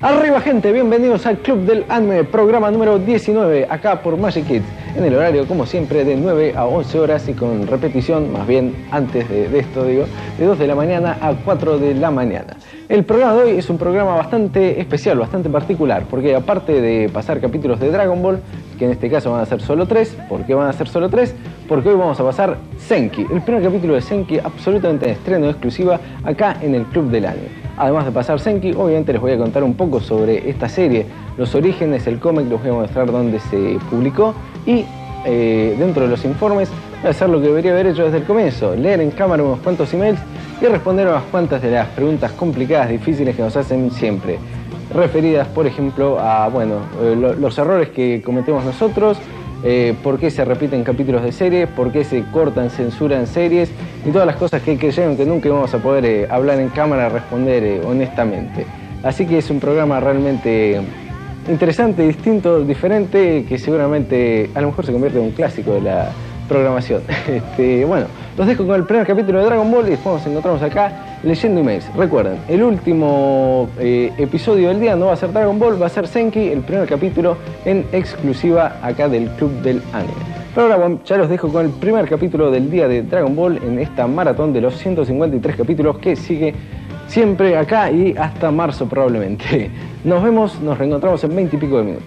Arriba gente, bienvenidos al Club del Anime, programa número 19, acá por Magic Kids, en el horario como siempre de 9 a 11 horas y con repetición, más bien antes de esto digo, de 2 de la mañana a 4 de la mañana. El programa de hoy es un programa bastante especial, bastante particular, porque aparte de pasar capítulos de Dragon Ball, que en este caso van a ser solo 3, ¿por qué van a ser solo 3? Porque hoy vamos a pasar Senki, el primer capítulo de Senki absolutamente en estreno exclusiva acá en el Club del Anime. Además de pasar Senki, obviamente les voy a contar un poco sobre esta serie, los orígenes, el cómic, les voy a mostrar dónde se publicó y dentro de los informes voy a hacer lo que debería haber hecho desde el comienzo, leer en cámara unos cuantos emails y responder unas cuantas de las preguntas complicadas, difíciles que nos hacen siempre, referidas por ejemplo a, los errores que cometemos nosotros, por qué se repiten capítulos de series, por qué se cortan, censuran series y todas las cosas que creyeron que nunca íbamos a poder hablar en cámara, responder honestamente. Así que es un programa realmente interesante, distinto, diferente, que seguramente a lo mejor se convierte en un clásico de la programación. Bueno, los dejo con el primer capítulo de Dragon Ball y después nos encontramos acá leyendo emails. Recuerden, el último episodio del día no va a ser Dragon Ball, va a ser Senki, el primer capítulo en exclusiva acá del Club del Anime. Pero ahora bueno, ya los dejo con el primer capítulo del día de Dragon Ball en esta maratón de los 153 capítulos que sigue siempre acá y hasta marzo probablemente. Nos vemos, nos reencontramos en 20 y pico de minutos.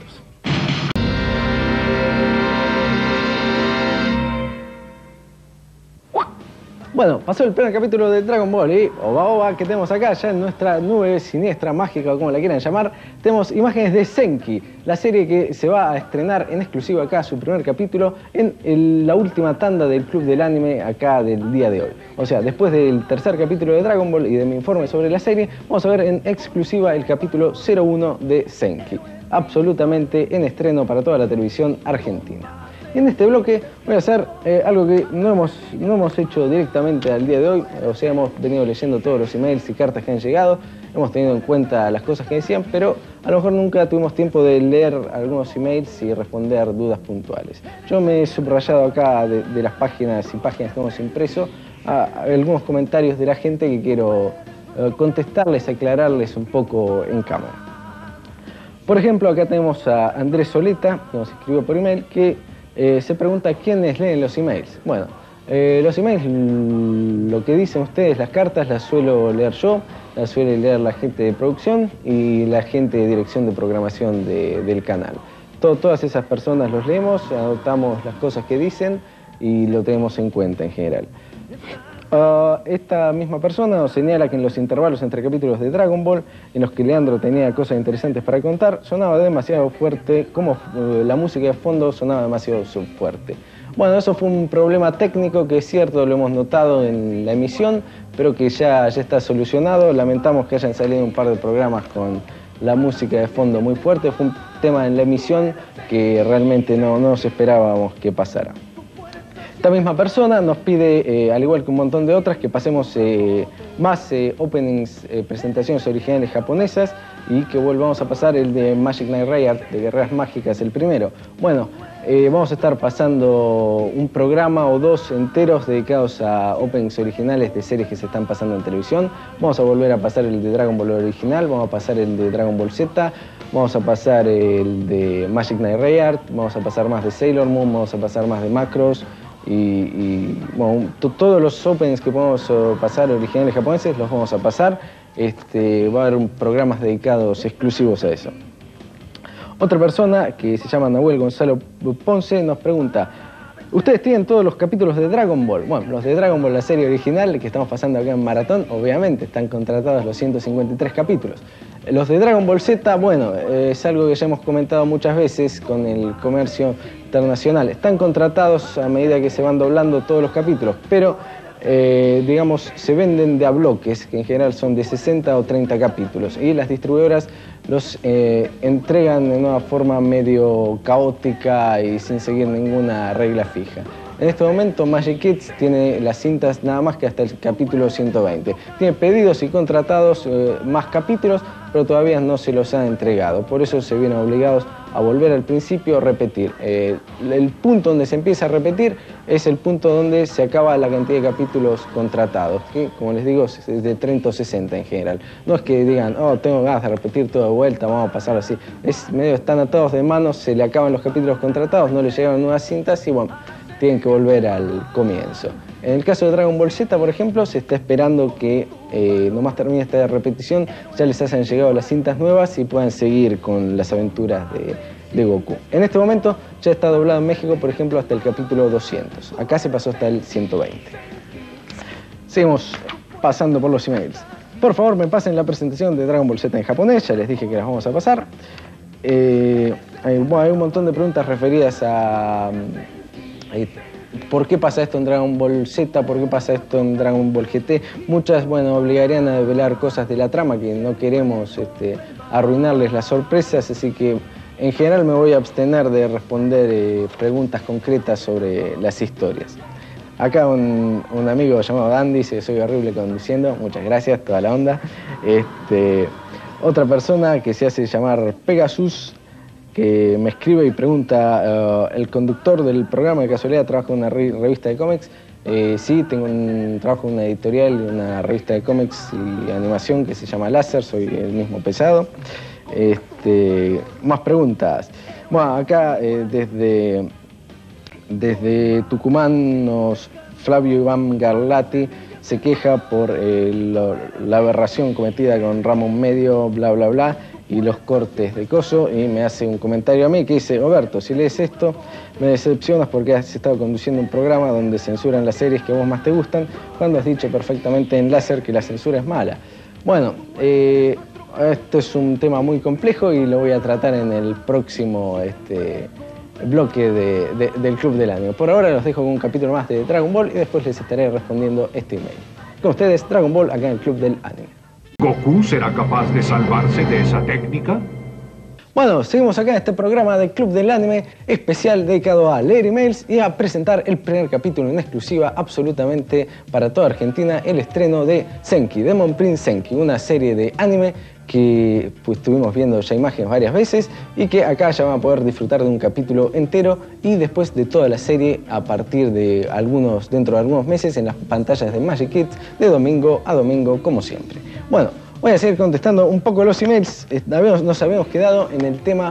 Bueno, pasó el primer capítulo de Dragon Ball y oba oba que tenemos acá ya en nuestra nube siniestra, mágica o como la quieran llamar. Tenemos imágenes de Senki, la serie que se va a estrenar en exclusiva acá, su primer capítulo, en la última tanda del Club del Anime acá del día de hoy. O sea, después del tercer capítulo de Dragon Ball y de mi informe sobre la serie, vamos a ver en exclusiva el capítulo 01 de Senki. Absolutamente en estreno para toda la televisión argentina. En este bloque voy a hacer algo que no hemos hecho directamente al día de hoy, o sea, hemos venido leyendo todos los emails y cartas que han llegado, hemos tenido en cuenta las cosas que decían, pero a lo mejor nunca tuvimos tiempo de leer algunos emails y responder dudas puntuales. Yo me he subrayado acá de las páginas y páginas que hemos impreso a algunos comentarios de la gente que quiero contestarles, aclararles un poco en cámara. Por ejemplo, acá tenemos a Andrés Soleta, que nos escribió por email, que se pregunta quiénes leen los emails. Bueno, los emails, lo que dicen ustedes, las cartas, las suelo leer yo, las suele leer la gente de producción y la gente de dirección de programación del canal. Todas esas personas los leemos, anotamos las cosas que dicen y lo tenemos en cuenta en general. Esta misma persona nos señala que en los intervalos entre capítulos de Dragon Ball, en los que Leandro tenía cosas interesantes para contar, sonaba demasiado fuerte, como la música de fondo sonaba demasiado fuerte. Bueno, eso fue un problema técnico que es cierto, lo hemos notado en la emisión, pero que ya está solucionado. Lamentamos que hayan salido un par de programas con la música de fondo muy fuerte. Fue un tema en la emisión que realmente no nos esperábamos que pasara. Esta misma persona nos pide, al igual que un montón de otras, que pasemos más openings, presentaciones originales japonesas y que volvamos a pasar el de Magic Knight Rayard, de Guerreras Mágicas, el primero. Bueno, vamos a estar pasando un programa o dos enteros dedicados a openings originales de series que se están pasando en televisión. Vamos a volver a pasar el de Dragon Ball original, vamos a pasar el de Dragon Ball Z, vamos a pasar el de Magic Knight Rayard, vamos a pasar más de Sailor Moon, vamos a pasar más de Macross. Bueno, todos los openings que podemos pasar originales japoneses los vamos a pasar. Va a haber programas dedicados exclusivos a eso. Otra persona que se llama Nahuel Gonzalo Ponce nos pregunta: ¿ustedes tienen todos los capítulos de Dragon Ball? Bueno, los de Dragon Ball, la serie original que estamos pasando acá en Maratón, obviamente están contratados los 153 capítulos. Los de Dragon Ball Z, bueno, es algo que ya hemos comentado muchas veces con el comercio internacional. Están contratados a medida que se van doblando todos los capítulos, pero digamos, se venden de a bloques, que en general son de 60 o 30 capítulos, y las distribuidoras los entregan de una forma medio caótica y sin seguir ninguna regla fija. En este momento Magic Kids tiene las cintas nada más que hasta el capítulo 120. Tiene pedidos y contratados más capítulos, pero todavía no se los han entregado. Por eso se vienen obligados a volver al principio, a repetir. El punto donde se empieza a repetir es el punto donde se acaba la cantidad de capítulos contratados, que como les digo es de 30 o 60 en general. No es que digan, oh, tengo ganas de repetir todo de vuelta, vamos a pasar así. Es medio, están atados de manos, se le acaban los capítulos contratados, no le llegan nuevas cintas y bueno, tienen que volver al comienzo. En el caso de Dragon Ball Z, por ejemplo, se está esperando que nomás termine esta repetición, ya les hayan llegado las cintas nuevas y puedan seguir con las aventuras de Goku. En este momento ya está doblado en México, por ejemplo, hasta el capítulo 200. Acá se pasó hasta el 120. Seguimos pasando por los emails. Por favor, me pasen la presentación de Dragon Ball Z en japonés, ya les dije que las vamos a pasar. Hay un montón de preguntas referidas a ¿por qué pasa esto en Dragon Ball Z? ¿Por qué pasa esto en Dragon Ball GT? Muchas, bueno, obligarían a develar cosas de la trama que no queremos arruinarles las sorpresas, así que en general me voy a abstener de responder preguntas concretas sobre las historias. Acá un amigo llamado Dandy dice que soy horrible conduciendo, muchas gracias, toda la onda. Otra persona que se hace llamar Pegasus, que me escribe y pregunta, ¿el conductor del programa de casualidad trabaja en una revista de cómics? Sí, trabajo en una editorial y una revista de cómics y animación que se llama Láser, soy el mismo pesado. Más preguntas. Bueno, acá desde Tucumán Flavio Iván Garlati se queja por la aberración cometida con Ramón Medio, bla, bla, bla, y los cortes de coso, y me hace un comentario a mí que dice, Roberto, si lees esto, me decepcionas porque has estado conduciendo un programa donde censuran las series que a vos más te gustan, cuando has dicho perfectamente en Láser que la censura es mala. Bueno, esto es un tema muy complejo y lo voy a tratar en el próximo bloque del Club del Anime. Por ahora los dejo con un capítulo más de Dragon Ball y después les estaré respondiendo este email. Con ustedes, Dragon Ball, acá en el Club del Anime. ¿Goku será capaz de salvarse de esa técnica? Bueno, seguimos acá en este programa del Club del Anime especial dedicado a leer emails y a presentar el primer capítulo en exclusiva absolutamente para toda Argentina, el estreno de Senki, Demon Prince Senki, una serie de anime que pues estuvimos viendo ya imágenes varias veces y que acá ya van a poder disfrutar de un capítulo entero y después de toda la serie a partir de dentro de algunos meses en las pantallas de Magic Kids de domingo a domingo como siempre. Bueno, voy a seguir contestando un poco los emails. Nos habíamos quedado en el tema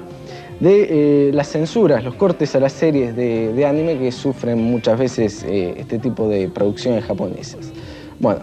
de las censuras, los cortes a las series de anime que sufren muchas veces este tipo de producciones japonesas. Bueno,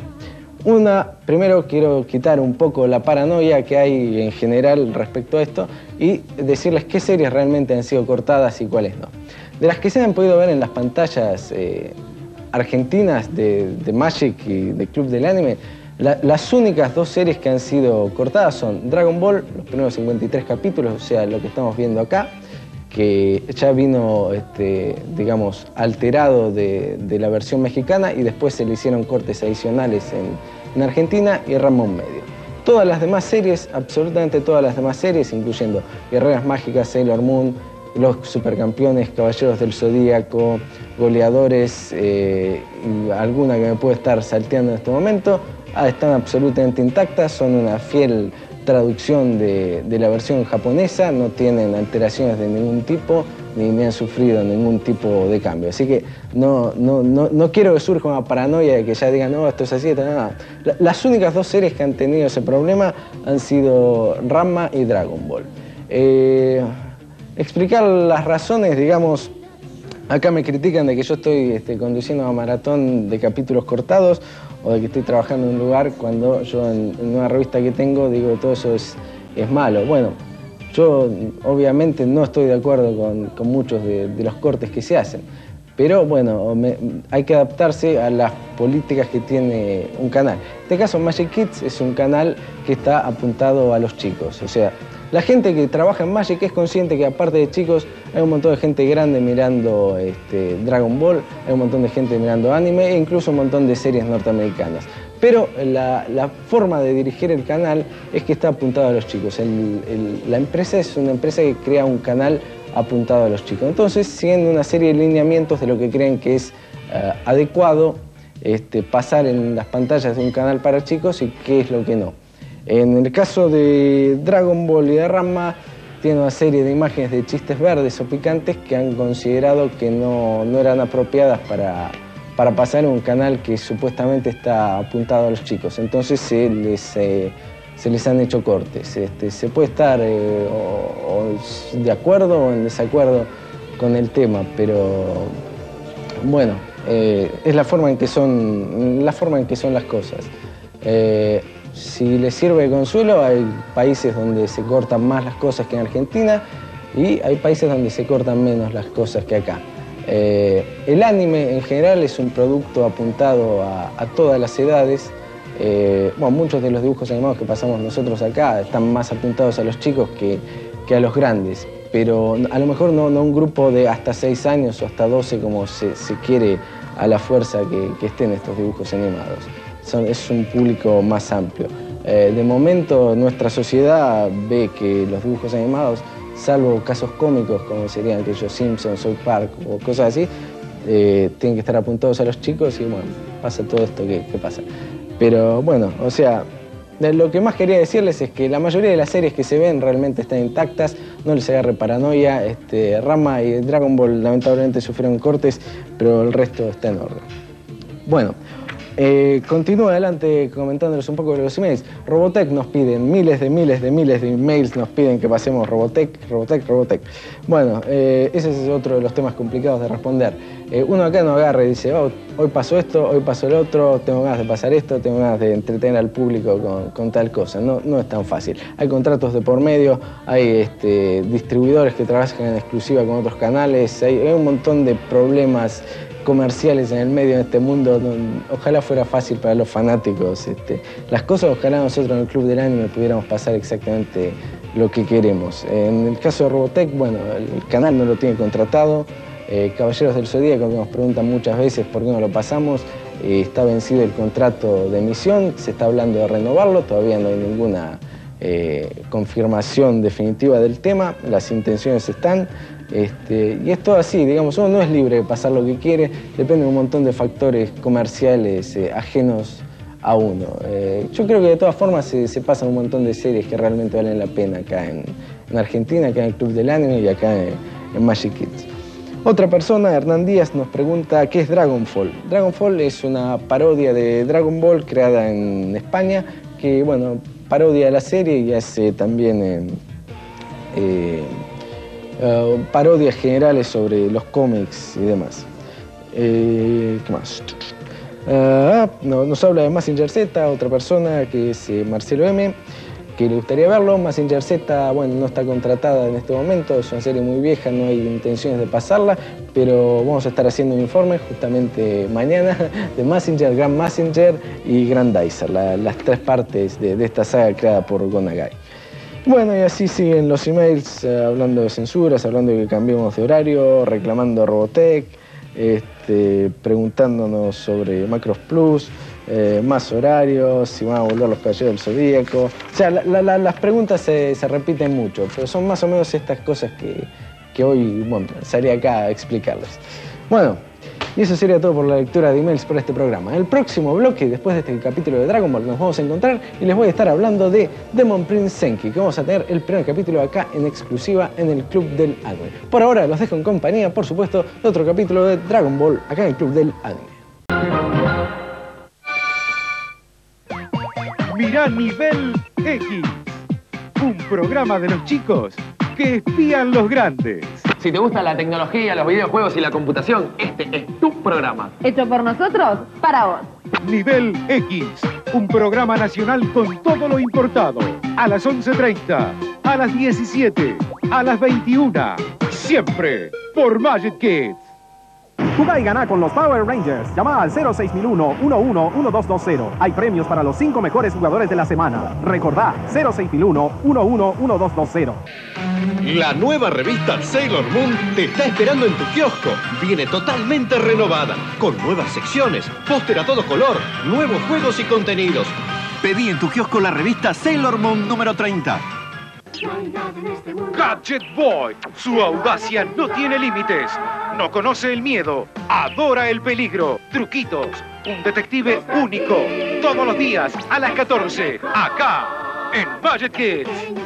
primero quiero quitar un poco la paranoia que hay en general respecto a esto y decirles qué series realmente han sido cortadas y cuáles no. De las que se han podido ver en las pantallas argentinas de Magic y de Club del Anime, las únicas dos series que han sido cortadas son Dragon Ball, los primeros 53 capítulos, o sea, lo que estamos viendo acá, que ya vino, digamos, alterado de la versión mexicana y después se le hicieron cortes adicionales en Argentina y Ramón Medio. Todas las demás series, absolutamente todas las demás series, incluyendo Guerreras Mágicas, Sailor Moon, Los Supercampeones, Caballeros del Zodíaco, Goleadores y alguna que me puede estar salteando en este momento, están absolutamente intactas, son una fiel traducción de la versión japonesa, no tienen alteraciones de ningún tipo, ni han sufrido ningún tipo de cambio. Así que no quiero que surja una paranoia de que ya digan, no, esto es así, nada. Las únicas dos series que han tenido ese problema han sido Ranma y Dragon Ball. Explicar las razones, digamos, acá me critican de que yo estoy conduciendo una maratón de capítulos cortados o de que estoy trabajando en un lugar cuando yo en una revista que tengo digo que todo eso es malo. Bueno, yo obviamente no estoy de acuerdo con muchos de los cortes que se hacen, pero bueno, hay que adaptarse a las políticas que tiene un canal. En este caso Magic Kids es un canal que está apuntado a los chicos, o sea, la gente que trabaja en Magic es consciente que aparte de chicos hay un montón de gente grande mirando Dragon Ball, hay un montón de gente mirando anime e incluso un montón de series norteamericanas. Pero la forma de dirigir el canal es que está apuntado a los chicos. La empresa es una empresa que crea un canal apuntado a los chicos. Entonces, siguiendo una serie de lineamientos de lo que creen que es adecuado pasar en las pantallas de un canal para chicos y qué es lo que no. En el caso de Dragon Ball y de Ranma, tiene una serie de imágenes de chistes verdes o picantes que han considerado que no eran apropiadas para pasar en un canal que supuestamente está apuntado a los chicos. Entonces se les han hecho cortes. Se puede estar o de acuerdo o en desacuerdo con el tema, pero bueno, es la forma en que son las cosas. Si les sirve de consuelo, hay países donde se cortan más las cosas que en Argentina y hay países donde se cortan menos las cosas que acá. El anime en general es un producto apuntado a todas las edades. Bueno, muchos de los dibujos animados que pasamos nosotros acá están más apuntados a los chicos que a los grandes, pero a lo mejor no un grupo de hasta 6 años o hasta 12 como se quiere a la fuerza que estén estos dibujos animados. Es un público más amplio. De momento nuestra sociedad ve que los dibujos animados, salvo casos cómicos como serían aquellos Simpsons, South Park o cosas así, tienen que estar apuntados a los chicos y bueno, pasa todo esto que pasa. Pero bueno, o sea, lo que más quería decirles es que la mayoría de las series que se ven realmente están intactas, no les agarre paranoia. Ranma y Dragon Ball lamentablemente sufrieron cortes, pero el resto está en orden. Bueno, continúo adelante comentándoles un poco de los emails. Robotech nos piden miles de emails, nos piden que pasemos Robotech. Bueno, ese es otro de los temas complicados de responder. Uno acá no agarra y dice, oh, hoy pasó esto, hoy pasó el otro, tengo ganas de pasar esto, tengo ganas de entretener al público con tal cosa. No es tan fácil. Hay contratos de por medio, hay distribuidores que trabajan en exclusiva con otros canales, hay un montón de problemas comerciales en el medio de este mundo. Ojalá fuera fácil para los fanáticos las cosas. Ojalá nosotros en el Club del Anime pudiéramos pasar exactamente lo que queremos. En el caso de Robotech, bueno, el canal no lo tiene contratado. Caballeros del Zodíaco, que nos preguntan muchas veces por qué no lo pasamos, está vencido el contrato de emisión, se está hablando de renovarlo, todavía no hay ninguna confirmación definitiva del tema, las intenciones están. Y es todo así, digamos, uno no es libre de pasar lo que quiere, depende de un montón de factores comerciales ajenos a uno. Yo creo que de todas formas se pasan un montón de series que realmente valen la pena acá en Argentina, acá en el Club del Anime y acá en Magic Kids. Otra persona, Hernán Díaz, nos pregunta ¿qué es Dragonfall? Dragonfall es una parodia de Dragon Ball creada en España, que bueno, parodia la serie y hace también parodias generales sobre los cómics y demás. ¿Qué más? Nos habla de Mazinger Z, otra persona que es Marcelo M, que le gustaría verlo. Mazinger Z, bueno, no está contratada en este momento, es una serie muy vieja, no hay intenciones de pasarla, pero vamos a estar haciendo un informe justamente mañana de Mazinger, Grand Mazinger y Grandizer, las 3 partes de esta saga creada por Go Nagai. Bueno, y así siguen los emails, hablando de censuras, hablando de que cambiemos de horario, reclamando a Robotech, preguntándonos sobre Macros Plus, más horarios, si van a volver los Caballeros del Zodíaco. O sea, las preguntas se repiten mucho, pero son más o menos estas cosas que hoy, bueno, salí acá a explicarles. Bueno, y eso sería todo por la lectura de emails para este programa. En el próximo bloque, después de este capítulo de Dragon Ball, nos vamos a encontrar y les voy a estar hablando de Demon Prince Senki, que vamos a tener el primer capítulo acá en exclusiva en el Club del Anime. Por ahora los dejo en compañía, por supuesto, de otro capítulo de Dragon Ball acá en el Club del Anime. Mirá Nivel X, un programa de los chicos que espían los grandes. Si te gusta la tecnología, los videojuegos y la computación, este es tu programa. Hecho por nosotros, para vos. Nivel X, un programa nacional con todo lo importado. A las 11:30, a las 17, a las 21. Siempre por Magic Kids. Jugá y ganá con los Power Rangers. Llama al 06.001-11-1220. Hay premios para los 5 mejores jugadores de la semana. Recordá, 06.001-11-1220. La nueva revista Sailor Moon te está esperando en tu kiosco. Viene totalmente renovada, con nuevas secciones, póster a todo color, nuevos juegos y contenidos. Pedí en tu kiosco la revista Sailor Moon número 30. Gadget Boy. Su audacia no tiene límites. No conoce el miedo. Adora el peligro. Truquitos. Un detective único. Todos los días a las 14. Acá, en Gadget Kids.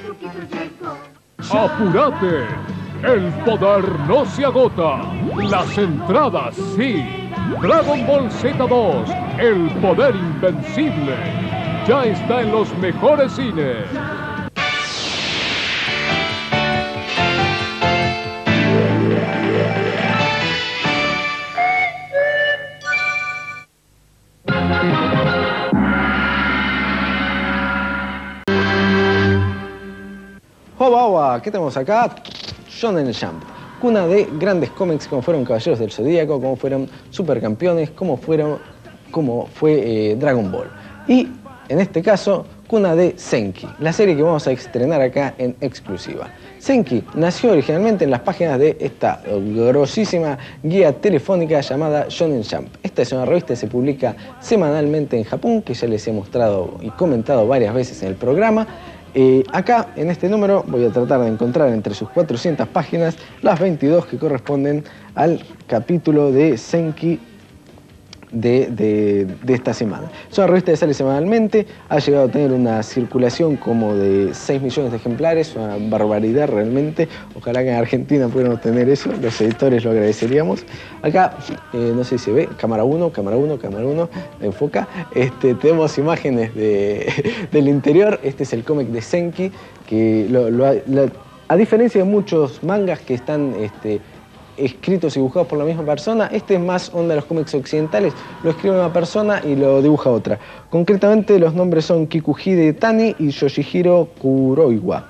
¡Apúrate! El poder no se agota. Las entradas sí. Dragon Ball Z2, el poder invencible. Ya está en los mejores cines. Oba, oba, ¿qué tenemos acá? Shonen Jump, cuna de grandes cómics como fueron Caballeros del Zodíaco, como fueron Supercampeones, como fue Dragon Ball. Y en este caso, cuna de Senki, la serie que vamos a estrenar acá en exclusiva. Senki nació originalmente en las páginas de esta grosísima guía telefónica llamada Shonen Jump. Esta es una revista que se publica semanalmente en Japón, que ya les he mostrado y comentado varias veces en el programa. Acá, en este número, voy a tratar de encontrar entre sus 400 páginas las 22 que corresponden al capítulo de Senki de esta semana. Es una revista que sale semanalmente, ha llegado a tener una circulación como de 6 millones de ejemplares, una barbaridad realmente. Ojalá que en Argentina pudiéramos tener eso, los editores lo agradeceríamos. Acá, no sé si se ve, cámara 1, enfoca. Tenemos imágenes del interior. Este es el cómic de Senki, que a diferencia de muchos mangas que están escritos y dibujados por la misma persona, este es más onda de los cómics occidentales, lo escribe una persona y lo dibuja otra. Concretamente los nombres son Kikuhide Tani y Yoshihiro Kuroiwa.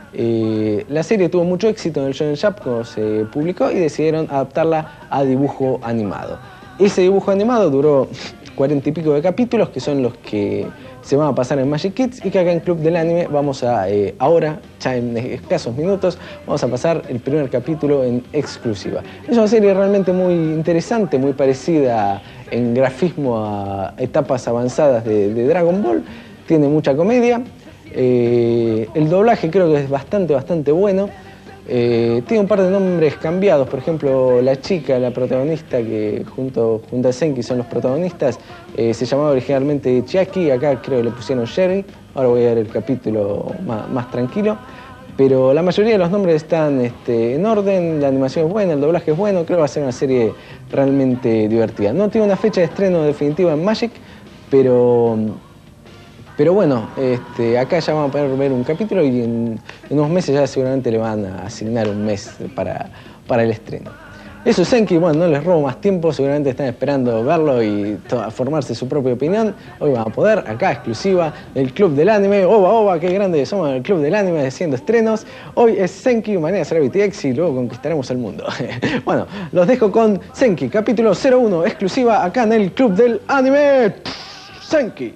La serie tuvo mucho éxito en el Shonen Jump cuando se publicó y decidieron adaptarla a dibujo animado. Ese dibujo animado duró 40 y pico de capítulos, que son los que se van a pasar en Magic Kids, y que acá en Club del Anime vamos a, ahora, ya en escasos minutos, vamos a pasar el primer capítulo en exclusiva. Es una serie realmente muy interesante, muy parecida en grafismo a etapas avanzadas de Dragon Ball. Tiene mucha comedia. El doblaje creo que es bastante bueno. Tiene un par de nombres cambiados, por ejemplo, la chica, la protagonista, que junto a Senki son los protagonistas, se llamaba originalmente Chiaki, acá creo que le pusieron Sherry. Ahora voy a ver el capítulo más tranquilo. Pero la mayoría de los nombres están en orden, la animación es buena, el doblaje es bueno, creo que va a ser una serie realmente divertida. No tiene una fecha de estreno definitiva en Magic, pero bueno, acá ya vamos a poder ver un capítulo y en unos meses ya seguramente le van a asignar un mes para el estreno. Eso es Senki, bueno, no les robo más tiempo, seguramente están esperando verlo y formarse su propia opinión. Hoy van a poder, acá exclusiva, del Club del Anime. Oba, oba, qué grande somos en el Club del Anime haciendo estrenos. Hoy es Senki, mañana será BTX y luego conquistaremos el mundo. Bueno, los dejo con Senki, capítulo 01, exclusiva acá en el Club del Anime. Senki.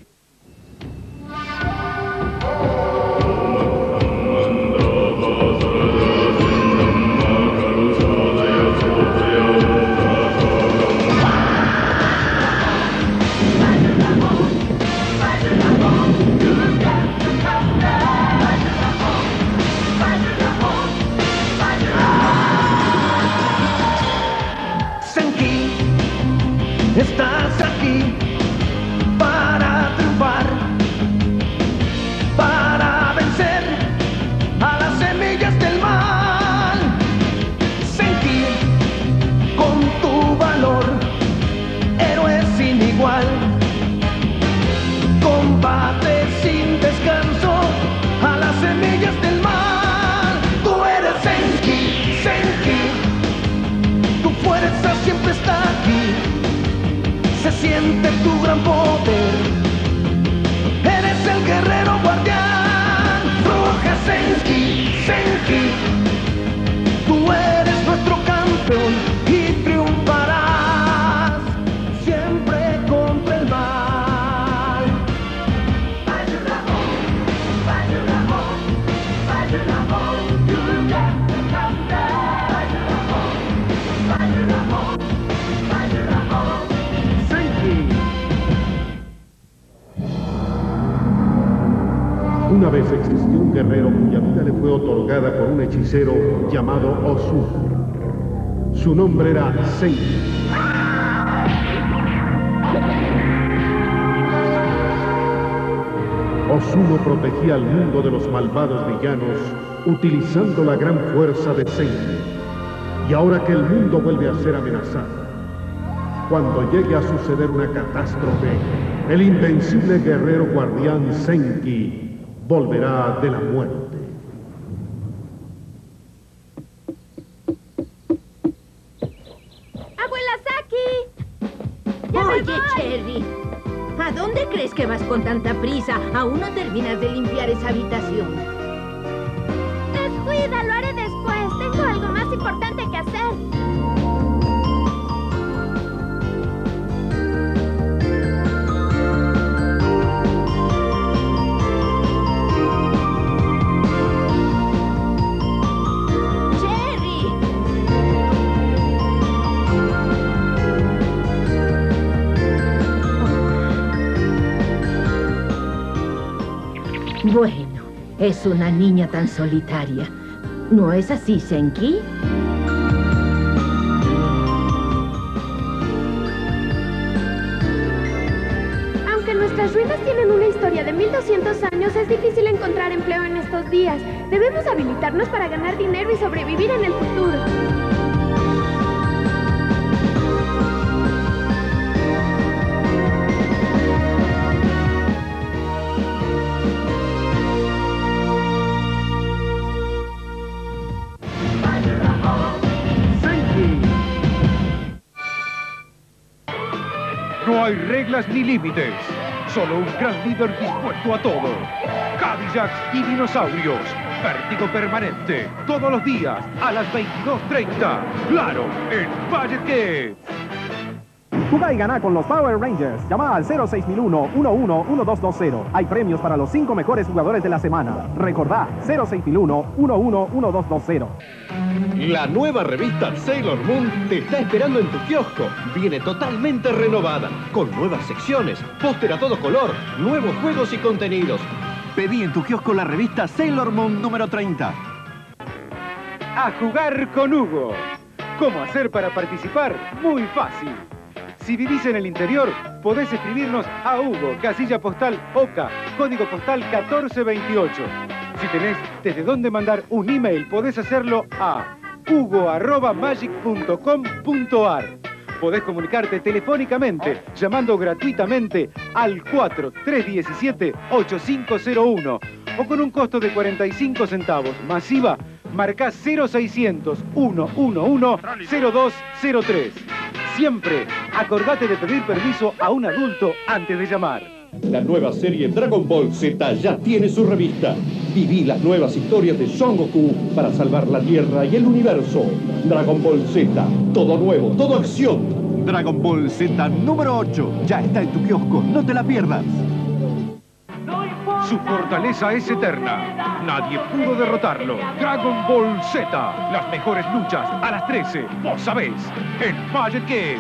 Estás aquí para Alguna vez existió un guerrero cuya vida le fue otorgada por un hechicero llamado Osuno. Su nombre era Senki. Osuno protegía al mundo de los malvados villanos utilizando la gran fuerza de Senki. Y ahora que el mundo vuelve a ser amenazado, cuando llegue a suceder una catástrofe, el invencible guerrero guardián Senki volverá de la muerte. ¡Abuela Saki! ¡Ya me voy! Cherry, ¿a dónde crees que vas con tanta prisa? Aún no terminas de limpiar esa habitación. Descuida, lo haré después. Tengo algo más importante que hacer. Bueno, es una niña tan solitaria. ¿No es así, Senki? Aunque nuestras ruinas tienen una historia de 1200 años, es difícil encontrar empleo en estos días. Debemos habilitarnos para ganar dinero y sobrevivir en el futuro. No hay reglas ni límites, solo un gran líder dispuesto a todo. Cadillacs y dinosaurios, vértigo permanente, todos los días a las 22:30. Claro, en Magic Kids. Juega y gana con los Power Rangers. Llama al 06.001-111220. Hay premios para los 5 mejores jugadores de la semana. Recordá, 06.001-111220. La nueva revista Sailor Moon te está esperando en tu kiosco. Viene totalmente renovada, con nuevas secciones, póster a todo color, nuevos juegos y contenidos. Pedí en tu kiosco la revista Sailor Moon número 30. A jugar con Hugo. ¿Cómo hacer para participar? Muy fácil. Si vivís en el interior, podés escribirnos a Hugo, casilla postal Oca, código postal 1428. Si tenés desde dónde mandar un email, podés hacerlo a hugo@magic.com.ar. Podés comunicarte telefónicamente, llamando gratuitamente al 4317-8501 o con un costo de 45 centavos. Masiva, marcá 0600-111-0203. Siempre acordate de pedir permiso a un adulto antes de llamar. La nueva serie Dragon Ball Z ya tiene su revista. Viví las nuevas historias de Son Goku para salvar la Tierra y el universo. Dragon Ball Z, todo nuevo, todo acción. Dragon Ball Z número 8. Ya está en tu kiosco, no te la pierdas. Su fortaleza es eterna. Nadie pudo derrotarlo. Dragon Ball Z. Las mejores luchas a las 13. Vos sabés, en Magic Kids.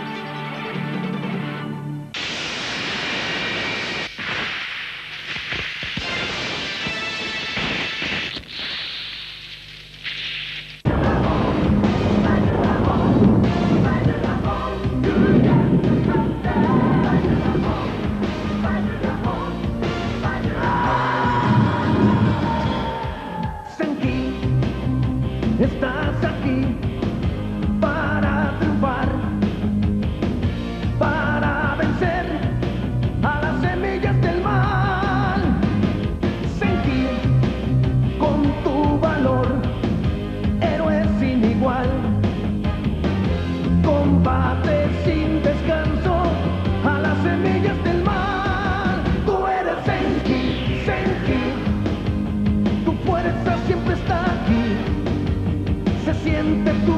Estás aquí para triunfar, para vencer a las semillas del mal. Senki, con tu valor, héroe sin igual. Combate sin descanso a las semillas del mal. Tú eres Senki, Senki, tu fuerza siempre está aquí. Se siente tu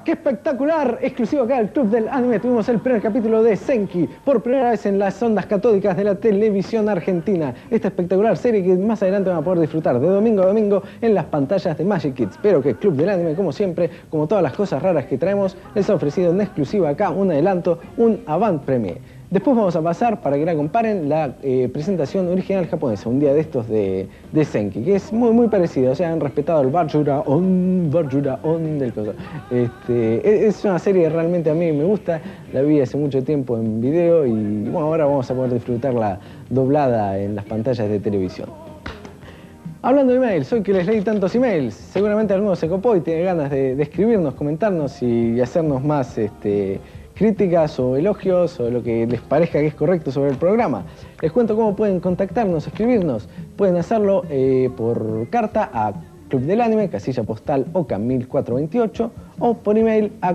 ¡Wow! ¡Qué espectacular! Exclusivo acá del Club del Anime. Tuvimos el primer capítulo de Senki, por primera vez en las ondas catódicas de la televisión argentina. Esta espectacular serie que más adelante van a poder disfrutar de domingo a domingo en las pantallas de Magic Kids. Pero que el Club del Anime, como siempre, como todas las cosas raras que traemos, les ha ofrecido en exclusiva acá un adelanto, un avant premier. Después vamos a pasar, para que la comparen, la presentación original japonesa, un día de estos de Senki, que es muy parecida, o sea, han respetado el Barjura On del coso. Es una serie que realmente a mí me gusta, la vi hace mucho tiempo en video y bueno, ahora vamos a poder disfrutarla doblada en las pantallas de televisión. Hablando de emails, hoy que les leí tantos emails, seguramente alguno se copó y tiene ganas de escribirnos, comentarnos y hacernos más críticas o elogios o lo que les parezca que es correcto sobre el programa. Les cuento cómo pueden contactarnos, escribirnos. Pueden hacerlo por carta a Club del Anime, casilla postal OCA 1428, o por email a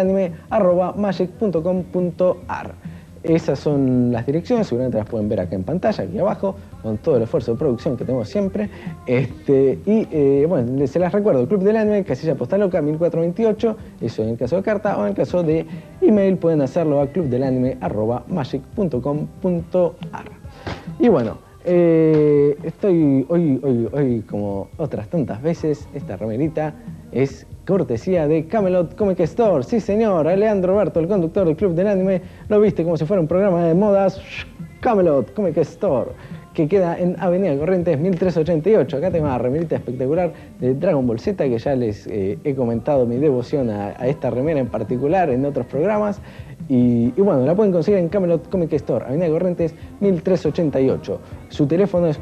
clubdelanime@magic.com.ar. Esas son las direcciones, seguramente las pueden ver acá en pantalla, aquí abajo, con todo el esfuerzo de producción que tenemos siempre. Bueno, se las recuerdo, Club del Anime, casilla postal OCA 1428, eso en el caso de carta, o en el caso de email pueden hacerlo a clubdelanime@magic.com.ar. Y bueno, estoy hoy como otras tantas veces, esta remerita es cortesía de Camelot Comic Store. Sí, señor, Leandro Berto, el conductor del Club del Anime, lo viste como si fuera un programa de modas. Camelot Comic Store, que queda en Avenida Corrientes 1388. Acá tengo una remerita espectacular de Dragon Ball Z, que ya les he comentado mi devoción a esta remera en particular en otros programas. Y bueno, la pueden conseguir en Camelot Comic Store, Avenida Corrientes 1388. Su teléfono es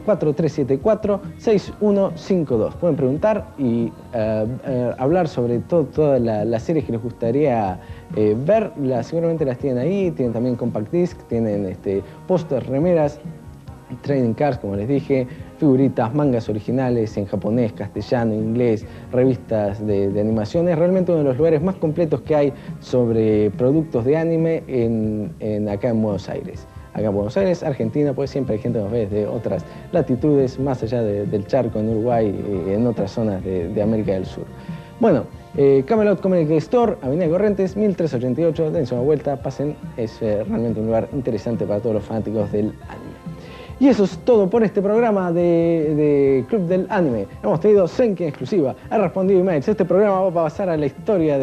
4374-6152. Pueden preguntar y hablar sobre todas las series que les gustaría ver. Seguramente las tienen ahí, tienen también compact disc, tienen pósters, remeras, trading cards, como les dije, figuritas, mangas originales en japonés, castellano, inglés, revistas de animación. Es realmente uno de los lugares más completos que hay sobre productos de anime acá en Buenos Aires. Acá en Buenos Aires, Argentina, pues siempre hay gente que nos ve desde otras latitudes, más allá del charco, en Uruguay y en otras zonas de América del Sur. Bueno, Camelot Comic Store, Avenida Corrientes 1388, dense una vuelta, pasen, es realmente un lugar interesante para todos los fanáticos del anime. Y eso es todo por este programa de Club del Anime. Hemos tenido Senki en exclusiva, ha respondido emails. Este programa va a pasar a la historia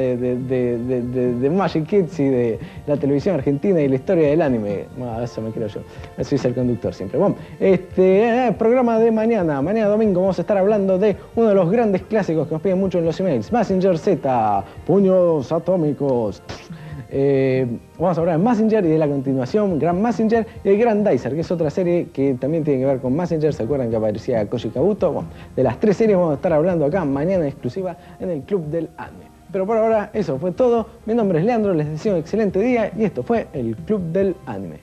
de Magic Kids y de la televisión argentina y la historia del anime. Bueno, eso me creo yo. Así es el conductor siempre. Bueno, programa de mañana domingo, vamos a estar hablando de uno de los grandes clásicos que nos piden mucho en los emails. Mazinger Z, puños atómicos. Vamos a hablar de Mazinger y de la continuación Grand Mazinger y el Grandizer, que es otra serie que también tiene que ver con Mazinger. ¿Se acuerdan que aparecía Koji Kabuto? Bueno, de las tres series vamos a estar hablando acá mañana exclusiva en el Club del Anime. Pero por ahora eso fue todo. Mi nombre es Leandro, les deseo un excelente día y esto fue el Club del Anime.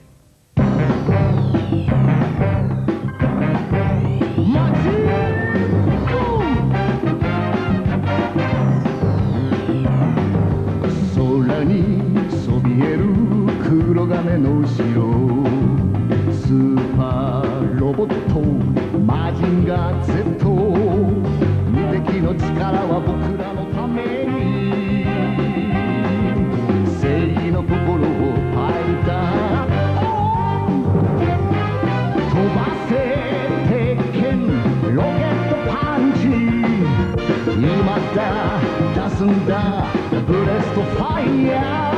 Doesn't die, the blessed fire.